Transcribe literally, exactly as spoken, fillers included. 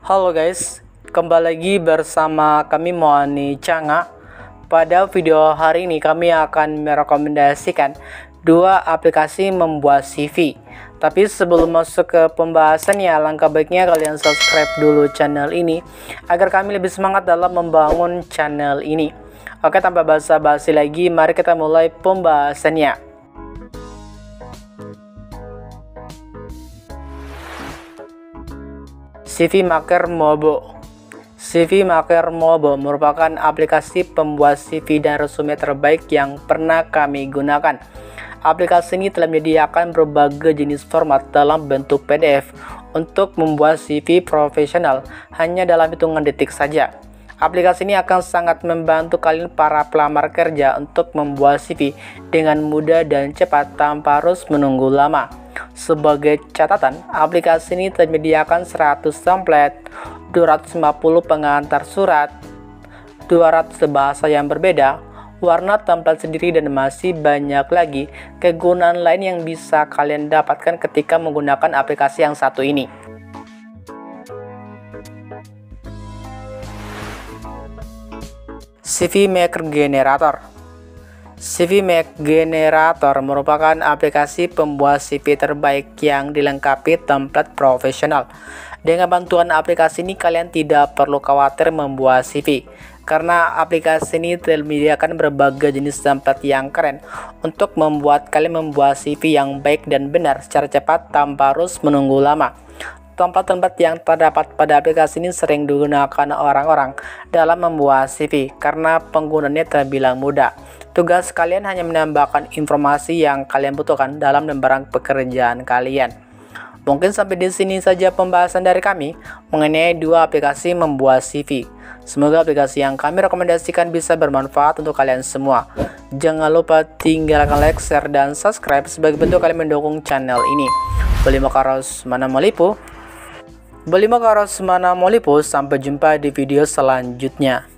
Halo guys, kembali lagi bersama kami Moani Changa. Pada video hari ini kami akan merekomendasikan dua aplikasi membuat C V. Tapi sebelum masuk ke pembahasannya, alangkah baiknya kalian subscribe dulu channel ini agar kami lebih semangat dalam membangun channel ini. Oke, tanpa basa-basi lagi, mari kita mulai pembahasannya. C V Maker Mobo. C V Maker Mobo merupakan aplikasi pembuat C V dan resume terbaik yang pernah kami gunakan. Aplikasi ini telah menyediakan berbagai jenis format dalam bentuk P D F untuk membuat C V profesional hanya dalam hitungan detik saja. Aplikasi ini akan sangat membantu kalian para pelamar kerja untuk membuat C V dengan mudah dan cepat tanpa harus menunggu lama. Sebagai catatan, aplikasi ini telah menyediakan seratus template, dua ratus lima puluh pengantar surat, dua ratus bahasa yang berbeda, warna template sendiri, dan masih banyak lagi kegunaan lain yang bisa kalian dapatkan ketika menggunakan aplikasi yang satu ini. C V Maker Generator. C V Maker Generator merupakan aplikasi pembuat C V terbaik yang dilengkapi template profesional. Dengan bantuan aplikasi ini kalian tidak perlu khawatir membuat C V, karena aplikasi ini telah menyediakan berbagai jenis template yang keren untuk membuat kalian membuat C V yang baik dan benar secara cepat tanpa harus menunggu lama. Template-template yang terdapat pada aplikasi ini sering digunakan orang-orang dalam membuat C V karena penggunaannya terbilang mudah. Tugas kalian hanya menambahkan informasi yang kalian butuhkan dalam lembaran pekerjaan kalian. Mungkin sampai di sini saja pembahasan dari kami mengenai dua aplikasi membuat C V. Semoga aplikasi yang kami rekomendasikan bisa bermanfaat untuk kalian semua. Jangan lupa tinggalkan like, share, dan subscribe sebagai bentuk kalian mendukung channel ini. Beli Makaros Mana Molipu. Beli Makaros Mana Molipu. Sampai jumpa di video selanjutnya.